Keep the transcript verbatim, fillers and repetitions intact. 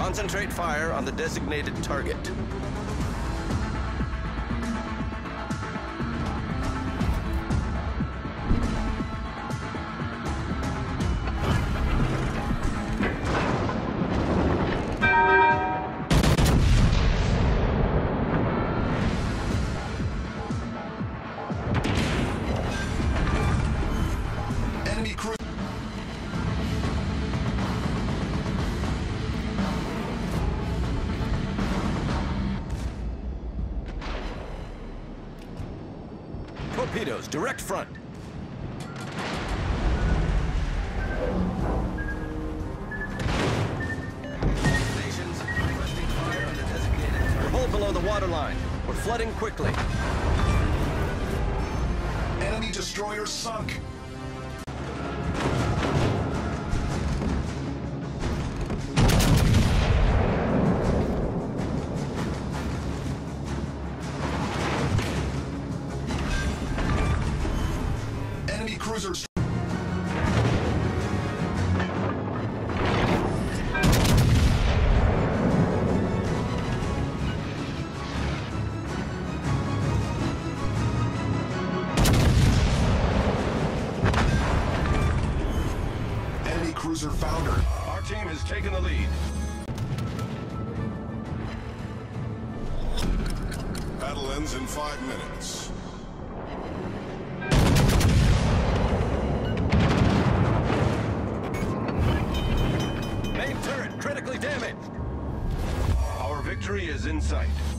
Concentrate fire on the designated target. Enemy cruiser. Torpedoes, direct front. Stations, requesting fire on the designated target. We're hold below the waterline. We're flooding quickly. Enemy destroyer sunk. Enemy cruisers. Enemy cruiser foundered. Our team has taken the lead. Battle ends in five minutes. Main turret critically damaged. Our victory is in sight.